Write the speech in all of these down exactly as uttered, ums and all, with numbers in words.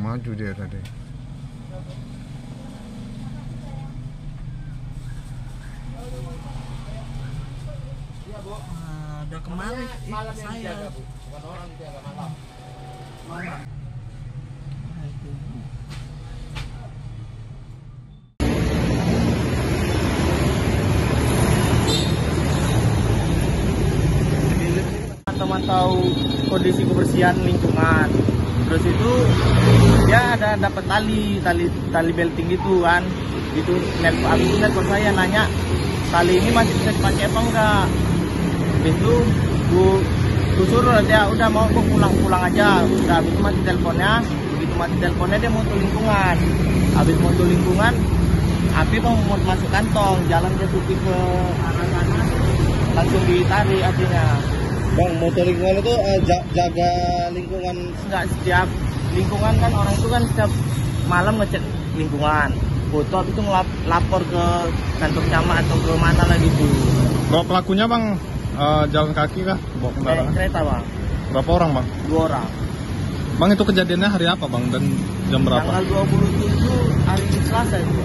maju dia tadi. Uh, udah kemarin malam yang saya dijaga, Bu. Bukan orang dijaga malam. Malam. mantau kondisi kebersihan lingkungan. Terus itu dia ada dapat tali tali tali belting gitu kan, itu nelpon abis itu nelpon saya nanya tali ini masih bisa dipakai apa enggak. Habis itu bu bu suruh dia udah mau aku pulang pulang aja. Udah habis itu mati teleponnya, begitu mati teleponnya dia mau tuh lingkungan. Habis mau tuh lingkungan, api mau mau masuk kantong, jalan dia tutup ke arah sana, langsung ditarik apinya. Bang, motor lingkungan itu uh, jaga lingkungan. Enggak setiap lingkungan kan, orang itu kan setiap malam ngecek lingkungan, foto habis itu ngelapor ke kantor camat atau ke mana lah gitu. Bawa pelakunya bang uh, jalan kaki kah? Bawa kendaraan? Kereta bang. Berapa orang bang? Dua orang. Bang itu kejadiannya hari apa bang dan jam berapa? Tanggal dua puluh tujuh hari Selasa itu.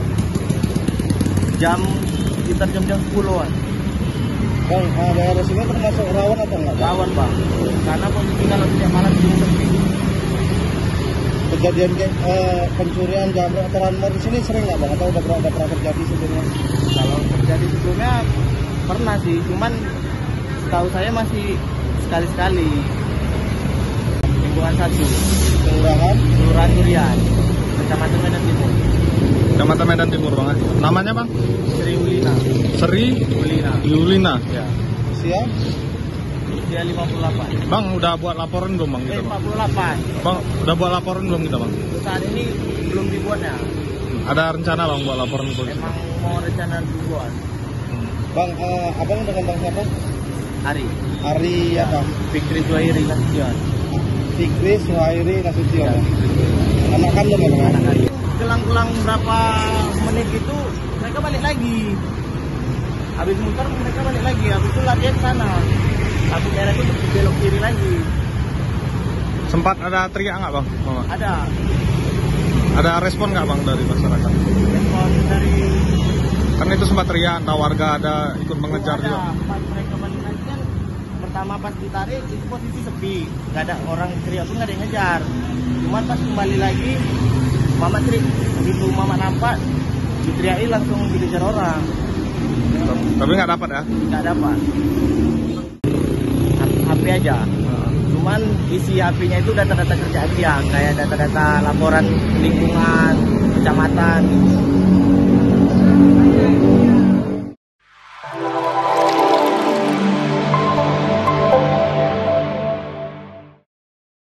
Jam sekitar jam-jam sepuluhan. Bang, uh, daerah sini termasuk rawan atau enggak? Rawan bang, karena posisi kalau setiap malam di sepi. Kejadian uh, pencurian jamret atau ranmor di sini sering nggak bang? Atau udah pernah, pernah terjadi sebelumnya? Kalau terjadi sebelumnya pernah sih, cuman setahu saya masih sekali-sekali. Lingkungan satu, Kelurahan? Kelurahan Durian, Kecamatan Medan Timur. Kecamatan Medan Timur bang. Namanya bang? Sri Ulina. Sri Ulina. Yulina. Ya. Usia? Usia lima puluh delapan. Bang udah buat laporan belum bang Eh, kita bang? empat puluh delapan. Bang udah buat laporan belum kita bang? Untuk saat ini belum dibuatnya. Ada rencana bang buat laporan ke polisi? Emang mau rencana dibuat. Bang, uh, abang dengan bang siapa? Hari. Ari apa? Fikri Zuhairi Nasution. Fikri Suhairi Nasution. Ya, Anak kandung ya bang? anak kandung. Kelang-kelang berapa menit itu mereka balik lagi. Habis muter mereka balik lagi. Habis itu latihan sana. Satu daerah itu belok kiri lagi. Sempat ada teriak nggak bang? Mama? Ada Ada respon nggak bang dari masyarakat? respon dari Kan itu sempat teriak, entah warga ada ikut mengejar ada. juga. Pas mereka balik lagi kan pertama pas ditarik itu posisi sepi, nggak ada orang teriak pun nggak ada yang ngejar. Cuman pas kembali lagi mama teriak, begitu mama nampak diteriakin langsung dikejar orang. Tapi nggak dapat ya? Nggak dapat. H P aja. Cuman isi H P-nya itu data-data kerjaan dia, kayak data-data laporan lingkungan, kecamatan.